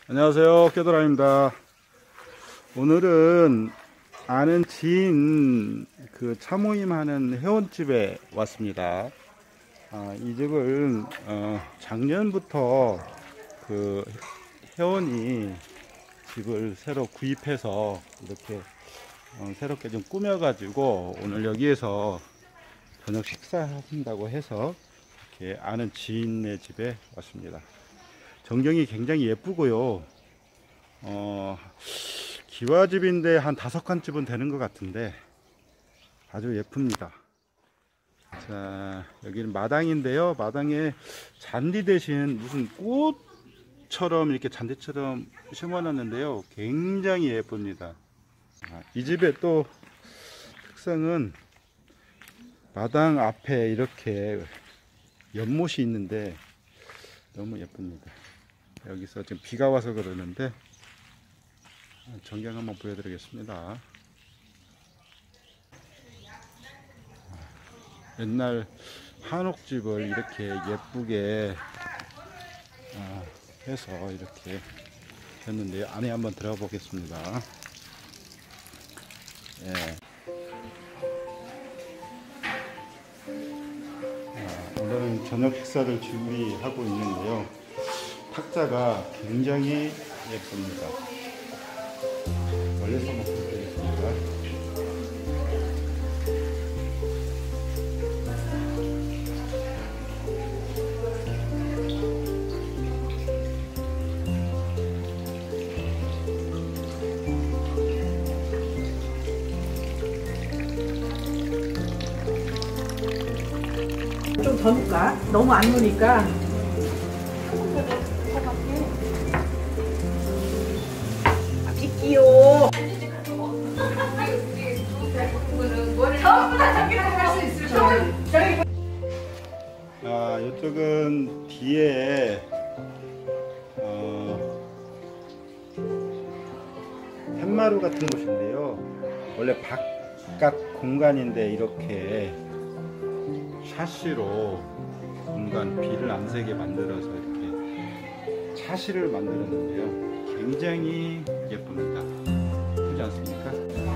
안녕하세요, 깨돌아입니다. 오늘은 아는 지인 그 차모임 하는 회원집에 왔습니다. 이 집을 작년부터 그 회원이 집을 새로 구입해서 이렇게 새롭게 좀 꾸며 가지고 오늘 여기에서 저녁 식사하신다고 해서 이렇게 아는 지인의 집에 왔습니다. 전경이 굉장히 예쁘고요. 기와집인데 한 5칸 집은 되는 것 같은데 아주 예쁩니다. 자, 여기는 마당인데요. 마당에 잔디 대신 무슨 꽃처럼 이렇게 잔디처럼 심어놨는데요. 굉장히 예쁩니다. 이 집의 또 특성은 마당 앞에 이렇게 연못이 있는데 너무 예쁩니다. 여기서 지금 비가 와서 그러는데 전경 한번 보여드리겠습니다. 옛날 한옥집을 이렇게 예쁘게 해서 이렇게 했는데 안에 한번 들어가 보겠습니다. 예. 오늘은 저녁 식사를 준비하고 있는데요. 탁자가 굉장히 예쁩니다. 멀리서 한번 보여드리겠습니다. 좀 더 넣을까? 너무 안 넣으니까. 비키요. 이쪽은 뒤에 툇마루 같은 곳인데요. 원래 바깥 공간인데 이렇게 샤시로 공간 비를 안 새게 만들어서 이렇게 차시를 만들었는데요. 굉장히 예쁩니다. 예쁘지 않습니까?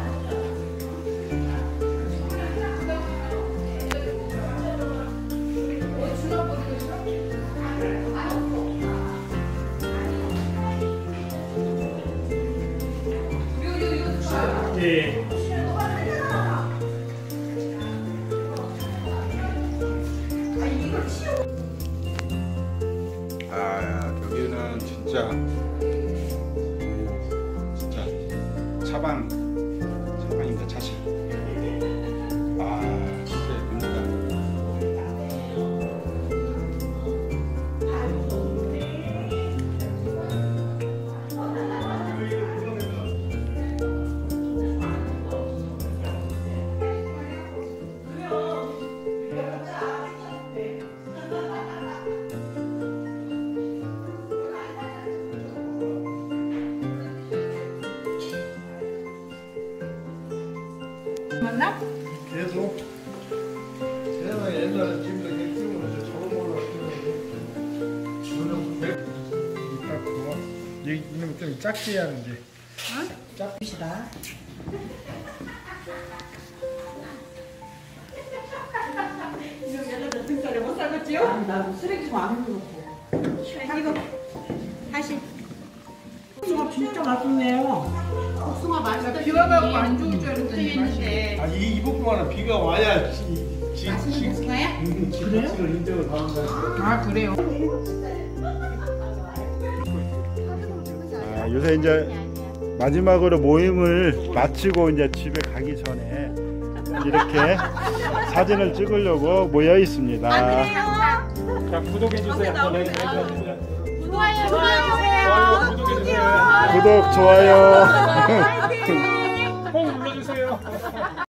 네. 여기는 진짜 차방입니다. 차실. 진짜 예쁩니다. 맞나? 계속 제가 옛날에 집도 핵심으로 저런 걸로 했는데 저는 딱 그거 이놈 좀 작게 해야 하는데 짝시다. 이거 얘네들 등살에 못 살겠지요? 나도 쓰레기 좀 안 흘러놓고. 이거 다시. 복숭아 진짜 맛있네요. 복숭아 맛있다. 비 와가지고 안 좋을 줄 알았는데. 이 복숭아는 비가 와야 맛있는 복숭아야? 지를 인정을 받는다. 그래요? 요새 이제 마지막으로 모임을 마치고 이제 집에 가기 전에 이렇게 사진을 찍으려고 모여 있습니다. 자, 구독해주세요. 좋아요. 구독, 좋아요. 꼭 눌러주세요.